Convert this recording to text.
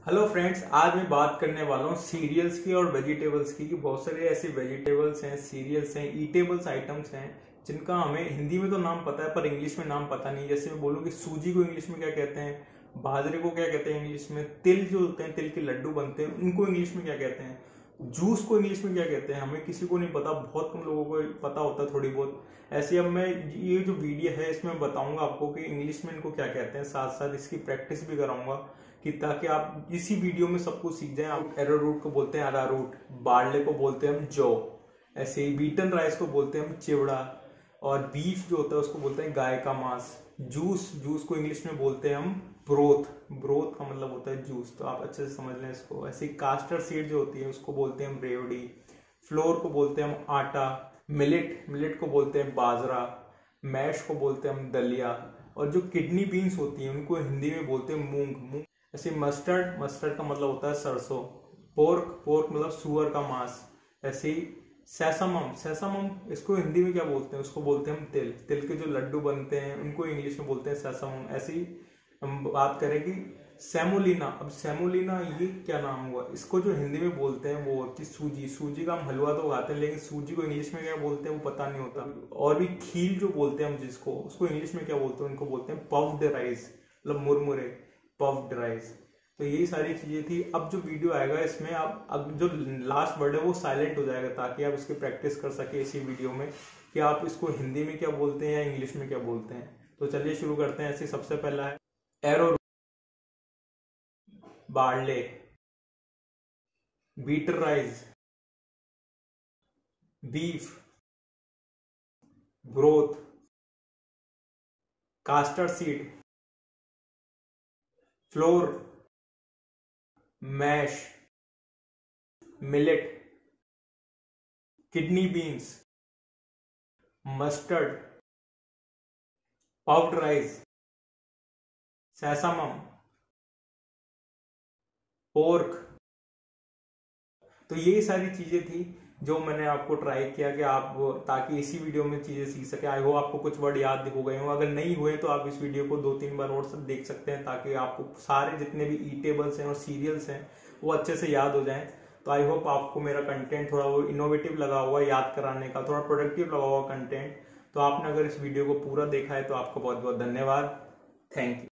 Hello friends, आज मैं बात करने वाला हूँ सीरियल्स की और वेजिटेबल्स की। कि बहुत सारे ऐसे वेजिटेबल्स हैं, सीरियल्स हैं, ईटेबल्स आइटम्स हैं जिनका हमें हिंदी में तो नाम पता है पर इंग्लिश में नाम पता नहीं। जैसे मैं बोलूँ कि सूजी को इंग्लिश में क्या कहते हैं, बाजरे को क्या कहते हैं इंग्लिश में, तिल जो होते हैं, तिल के लड्डू बनते हैं उनको इंग्लिश में क्या कहते हैं, जूस को इंग्लिश में क्या कहते हैं, हमें किसी को नहीं पता। बहुत कम लोगों को पता होता है थोड़ी बहुत। ऐसे अब मैं ये जो वीडियो है इसमें बताऊंगा आपको कि इंग्लिश में इनको क्या कहते हैं, साथ साथ इसकी प्रैक्टिस भी कराऊंगा कि ताकि आप इसी वीडियो में सब कुछ सीख जाएं। आप एरोरूट को बोलते हैं अरारूट, बार्ले को बोलते हैं हम जौ, ऐसे ही बीटन राइस को बोलते हैं हम चिवड़ा, और बीफ जो होता है उसको बोलते हैं गाय का मांस। जूस जूस को इंग्लिश में बोलते हैं हम ब्रोथ, ब्रोथ का मतलब होता है जूस, तो आप अच्छे से समझ लें इसको। ऐसे ही कास्टर सीड जो होती है उसको बोलते हैं हम रेवड़ी, फ्लोर को बोलते हैं हम आटा, मिलेट मिलेट को बोलते हैं बाजरा, मैश को बोलते हैं हम दलिया, और जो किडनी बीन्स होती हैं उनको हिंदी में बोलते हैं मूंग मूंग। ऐसे मस्टर्ड मस्टर्ड का मतलब होता है सरसों, पोर्क पोर्क मतलब सुअर का मांस। ऐसे ही सैसामम सैसामम इसको हिंदी में क्या बोलते हैं, उसको बोलते हैं हम तिल, तिल के जो लड्डू बनते हैं उनको इंग्लिश में बोलते हैं सैसामम। ऐसे ही हम बात करें कि सेमोलिना, अब सेमोलिना ये क्या नाम हुआ, इसको जो हिंदी में बोलते हैं वो होती है सूजी। सूजी का हम हलवा तो खाते हैं लेकिन सूजी को इंग्लिश में क्या बोलते हैं वो पता नहीं होता। और भी खील जो बोलते हैं हम जिसको, उसको इंग्लिश में क्या बोलते हैं, उनको बोलते हैं पफ्ड राइस, मतलब मुरमुरे, पफ्ड राइस। तो यही सारी चीजें थी। अब जो वीडियो आएगा इसमें आप अब जो लास्ट वर्ड है वो साइलेंट हो जाएगा ताकि आप इसकी प्रैक्टिस कर सके इसी वीडियो में कि आप इसको हिंदी में क्या बोलते हैं या इंग्लिश में क्या बोलते हैं। तो चलिए शुरू करते हैं। ऐसे सबसे पहला है arrow, barley, beaten rice, beef, broth, castor seed, flour, mash, millet, kidney beans, mustard, puffed rice, sesamum, pork. तो ये सारी चीजें थी जो मैंने आपको ट्राई किया कि आप ताकि इसी वीडियो में चीजें सीख सके। आई होप आपको कुछ वर्ड याद हो गए हो, अगर नहीं हुए तो आप इस वीडियो को 2-3 बार और सब देख सकते हैं ताकि आपको सारे जितने भी ईटेबल्स हैं और सीरियल्स हैं वो अच्छे से याद हो जाएं। तो आई होप आपको मेरा कंटेंट थोड़ा वो इनोवेटिव लगा हुआ, याद कराने का थोड़ा प्रोडक्टिव लगा हुआ कंटेंट। तो आपने अगर इस वीडियो को पूरा देखा है तो आपका बहुत बहुत धन्यवाद। Thank you.